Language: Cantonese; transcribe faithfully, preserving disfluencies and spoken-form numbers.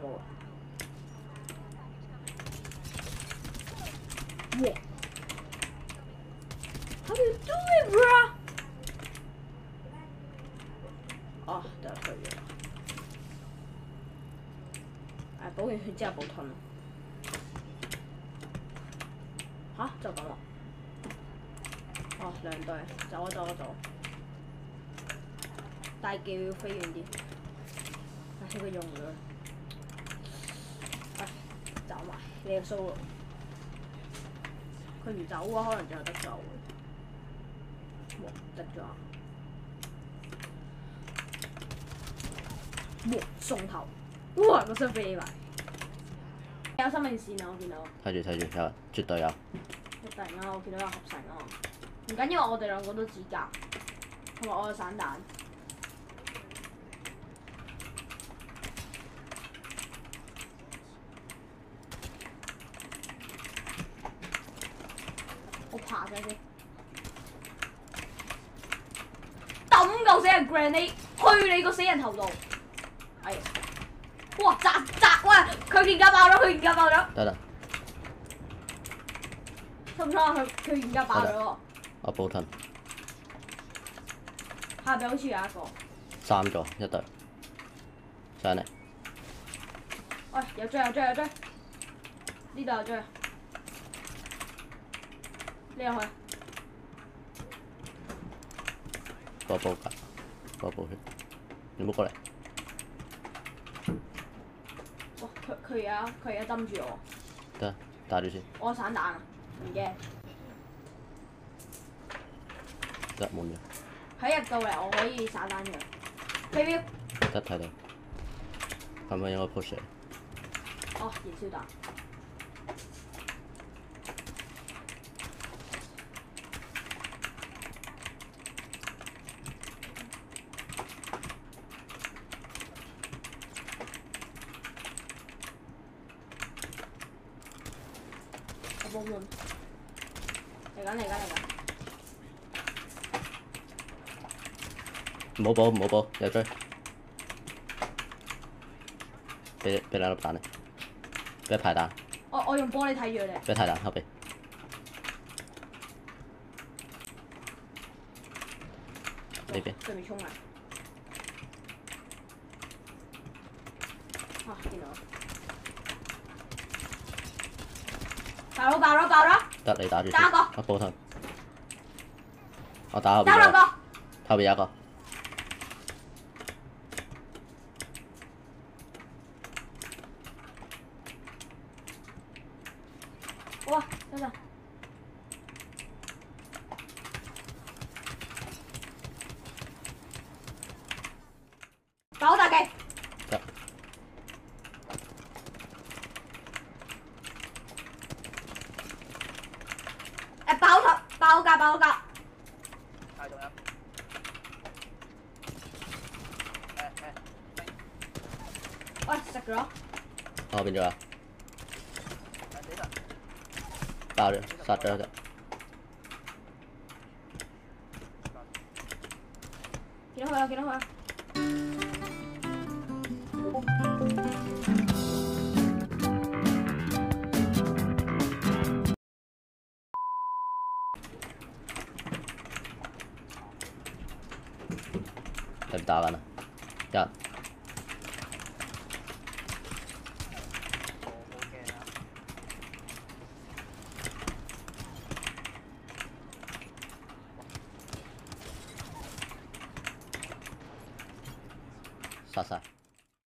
步。哇 ！How do you do it, bro？ 哦，得退咗。誒，補完血之後補盾。吓？就咁啦。哦，兩隊，走啊走啊走！大叫要飛遠啲。唉，佢用咗。唉，走埋，你個 solo。佢唔走嘅話，可能仲有得救嘅。哇！直咗啊！哇！送頭！哇！個箱飛埋。有生命線啊！我見到。 睇住睇住，有，絕對有。 突然間我見到有合成啊！唔緊要，我哋兩個都指甲，同埋我有散彈。我爬上先，抌嚿死人 grenade 去你個死人頭度，係，哇砸砸喂！佢件甲爆咗，佢件甲爆咗。 得啦。 錯唔錯啊？佢佢件甲爆咗喎。 我補盾。 下邊好似有一個。 三個一隊。上嚟。 喂，有追有追有追，呢度有追。呢入去。 我補㗎，我補血。你唔好過嚟。 哇！佢佢而家佢而家針住我。 得，打住先。 我散彈啊，唔驚。 得滿咗。 喺入到嚟，我可以散彈嘅。飛鏢。 得睇到。咁樣應該 push 嚟。 哦，燃燒彈。我冇門。嚟緊嚟緊嚟緊。 唔好補唔好補，有追。俾俾兩粒彈你，俾排彈。 我我用玻璃睇住你。 俾排彈後邊。呢邊。 對面衝嚟。啊！見到。爆咗爆咗爆咗！ 得你打住先。 打一個。 我補盾。我打後邊。 打兩個。 後邊有一個。 哇！等陣。爆大機。 得。 誒爆頭爆架爆架。 係仲有。誒誒。 喂，食咗。 後邊仲有。爆咗，殺咗一隻。 見到佢啊！見到佢啊！ 喺度打緊啊！一。殺晒。